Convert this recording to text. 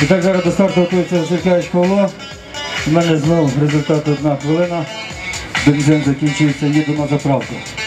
І так, зараз до старту готується Василькевич Павло. У мене знову результат 1 хвилина. Бензин закінчується, їду на заправку.